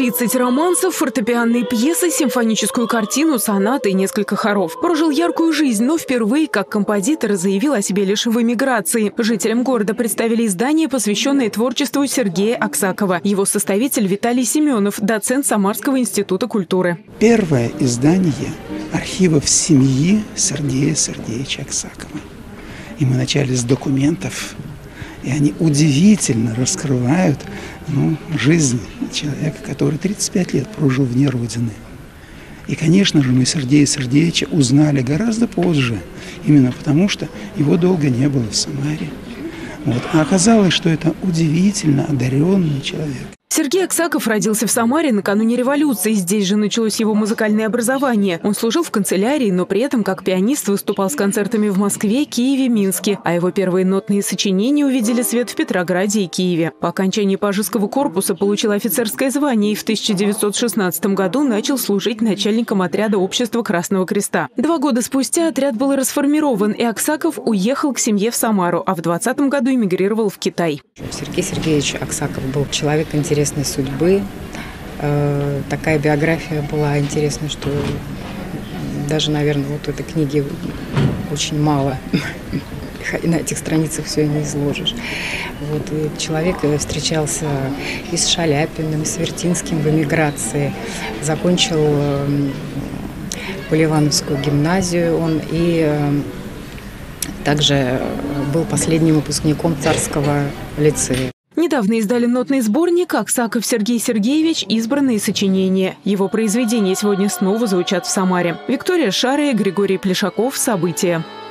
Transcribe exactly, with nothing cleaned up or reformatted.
тридцать романсов, фортепианные пьесы, симфоническую картину, сонаты и несколько хоров. Прожил яркую жизнь, но впервые как композитор заявил о себе лишь в эмиграции. Жителям города представили издание, посвященное творчеству Сергея Аксакова. Его составитель Виталий Семенов, доцент Самарского института культуры. Первое издание архивов семьи Сергея Сергеевича Аксакова. И мы начали с документов, и они удивительно раскрывают ну, жизнь человека, который тридцать пять лет прожил вне Родины. И, конечно же, мы Сергея Сергеевича узнали гораздо позже, именно потому что его долго не было в Самаре. Вот. А оказалось, что это удивительно одаренный человек. Сергей Аксаков родился в Самаре накануне революции. Здесь же началось его музыкальное образование. Он служил в канцелярии, но при этом как пианист выступал с концертами в Москве, Киеве, Минске. А его первые нотные сочинения увидели свет в Петрограде и Киеве. По окончании Пажеского корпуса получил офицерское звание и в тысяча девятьсот шестнадцатом году начал служить начальником отряда Общества Красного Креста. Два года спустя отряд был расформирован, и Аксаков уехал к семье в Самару, а в двадцатом году эмигрировал в Китай. Сергей Сергеевич Аксаков был человек интересный. Судьбы. Э, такая биография была интересна, что даже, наверное, вот этой книги очень мало. И на этих страницах все и не изложишь. Вот, и человек встречался и с Шаляпиным, и с Вертинским в эмиграции. Закончил э, Поливановскую гимназию он и э, также был последним выпускником Царского лицея. Недавно издали нотный сборник «Аксаков Сергей Сергеевич. Избранные сочинения». Его произведения сегодня снова звучат в Самаре. Виктория Шарая, Григорий Плешаков. События.